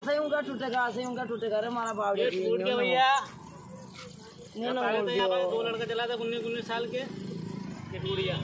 उनका टूटेगा रे हमारा बावड़ी टूट गया भैया। दो लड़का चला था 19 साल के, ये टूट गया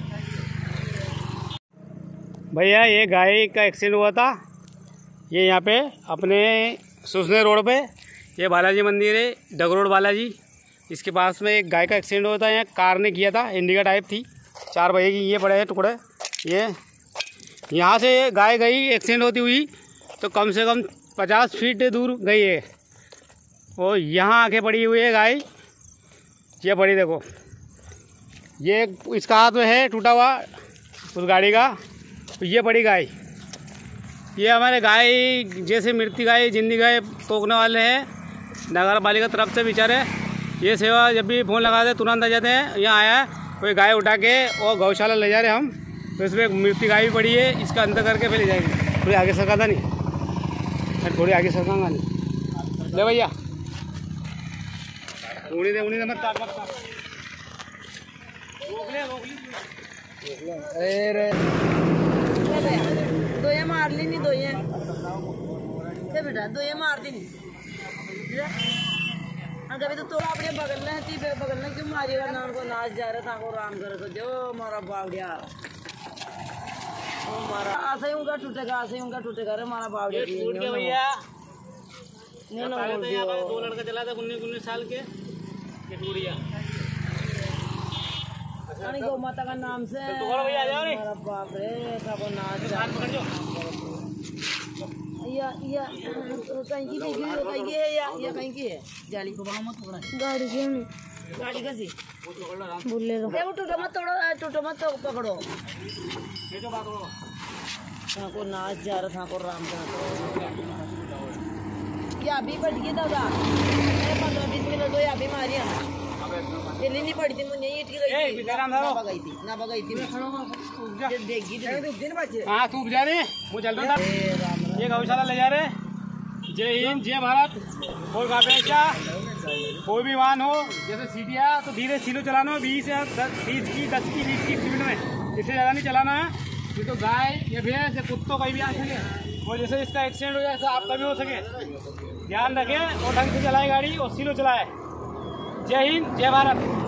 भैया। ये गाय का एक्सीडेंट हुआ था, ये यहाँ पे अपने सुसने रोड पे, ये बालाजी मंदिर है, डगरोड बालाजी, इसके पास में एक गाय का एक्सीडेंट हुआ था। यहाँ कार ने किया था, इंडिका टाइप थी, 4 पहिए की। ये पड़े हैं टुकड़े। ये यहाँ से गाय गई एक्सीडेंट होती हुई तो कम से कम 50 फीट दूर गई है, और यहाँ आके पड़ी हुई है गाय। ये पड़ी देखो, ये इसका हाथ में है टूटा हुआ उस गाड़ी का, तो ये पड़ी गाय। ये हमारे गाय जैसे मृत्यु गाय जिंदी गाय टोकने वाले हैं नगर पालिका तरफ से बेचारे। ये सेवा जब भी फ़ोन लगाते तुरंत आ जाते हैं। यहाँ आया कोई गाय उठा के और गौशाला ले जा रहे हम, तो इसमें मृत्यु गाय भी पड़ी है, इसका अंदर करके फिर ले जाएंगे। थोड़ी आगे सरका था नहीं, थोड़ी आगे सरकाऊंगा नहीं। ले भैया उड़ी दे मत काट अरे दो ये मार ली नहीं, दो ये बेटा दो ये मार दी नहीं। कभी तो तोड़ा अपने बगल में क्यों मारेगा? नाम को नाच जा रहा था को राम करे तो जो मारा बावड़िया ऐसे ही उनका टूटेगा रे हमारा बावड़िया। टूट गया भैया। दो लड़का चला था 19 साल के, ये टूट गया गौ माता का नाम से। हमारा बाप रे को नाच कहीं की है जाली को मत पकड़ा। गाड़ी क्यों नहीं? गाड़ी कैसी बोले वो टूटो मत पकड़ो। को नाच जा रहा था को राम का या अभी बढ़ गया दादा 15-20 मिनट तो या बीमारी है पहले नहीं पड़ी थी मुझे ईट की गई ना भगाई थी देगी। हाँ तू जा रहे वो चल रहा था, ये गौशाला ले जा रहे। जय हिंद जय भारत। और कोई भी वाहन हो जैसे सीटिया तो धीरे स्लो चलाना, 20 की 10 की स्पीड में, इससे ज़्यादा नहीं चलाना है। ये तो गाय या भैंस या कुत्तों का भी आ सके, और जैसे इसका एक्सीडेंट हो जाए ऐसा आपका भी हो सके। ध्यान रखें और ढंग से चलाए गाड़ी और स्लो चलाए। जय हिंद जय भारत।